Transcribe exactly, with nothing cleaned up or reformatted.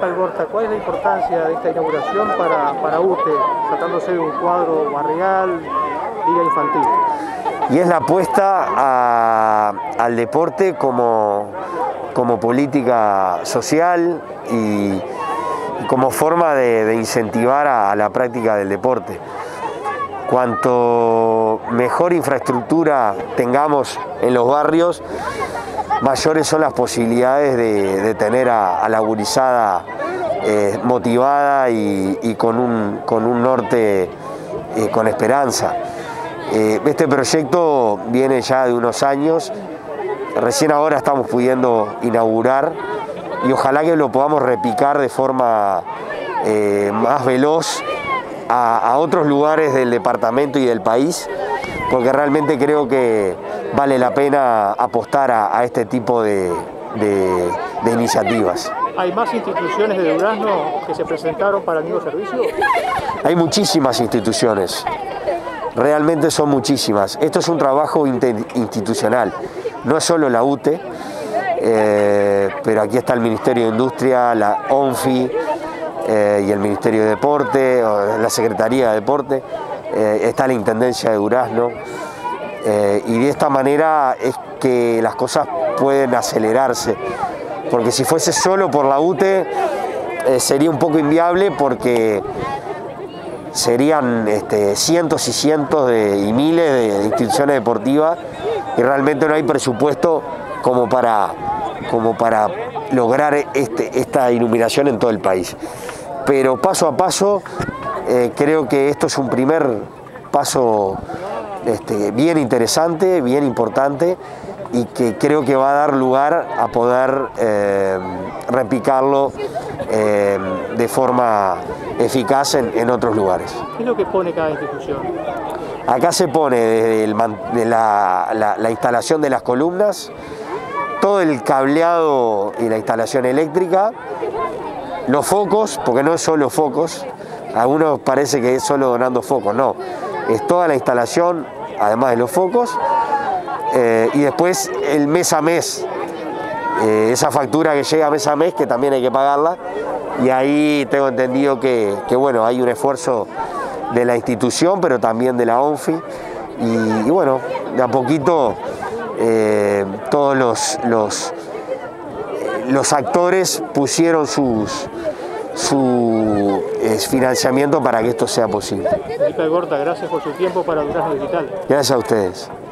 Algorta, ¿cuál es la importancia de esta inauguración para, para U T E, tratándose de un cuadro barrial, liga infantil? Y es la apuesta a, al deporte como, como política social y, y como forma de, de incentivar a, a la práctica del deporte. Cuanto mejor infraestructura tengamos en los barrios, mayores son las posibilidades de, de tener a, a la gurizada eh, motivada y, y con, un, con un norte eh, con esperanza. Eh, este proyecto viene ya de unos años, recién ahora estamos pudiendo inaugurar y ojalá que lo podamos replicar de forma eh, más veloz a, a otros lugares del departamento y del país, porque realmente creo que vale la pena apostar a, a este tipo de, de, de iniciativas. ¿Hay más instituciones de Durazno que se presentaron para el mismo servicio? Hay muchísimas instituciones, realmente son muchísimas. Esto es un trabajo institucional, no es solo la U T E, eh, pero aquí está el Ministerio de Industria, la ONFI eh, y el Ministerio de Deporte, la Secretaría de Deporte, eh, está la Intendencia de Durazno. Eh, y de esta manera es que las cosas pueden acelerarse, porque si fuese solo por la U T E eh, sería un poco inviable, porque serían este, cientos y cientos de, y miles de, de instituciones deportivas y realmente no hay presupuesto como para, como para lograr este, esta iluminación en todo el país. Pero paso a paso eh, creo que esto es un primer paso Este, bien interesante, bien importante y que creo que va a dar lugar a poder eh, replicarlo eh, de forma eficaz en, en otros lugares. ¿Qué es lo que pone cada institución? Acá se pone desde el, de la, la, la instalación de las columnas, todo el cableado y la instalación eléctrica, los focos, porque no es solo focos, a algunos parece que es solo donando focos, no, es toda la instalación, además de los focos, eh, y después el mes a mes, eh, esa factura que llega mes a mes, que también hay que pagarla, y ahí tengo entendido que, que bueno, hay un esfuerzo de la institución, pero también de la ONFI, y, y bueno, de a poquito eh, todos los, los, los actores pusieron sus, su eh, financiamiento para que esto sea posible. Felipe Algorta, gracias por su tiempo para Durazno Digital. Gracias a ustedes.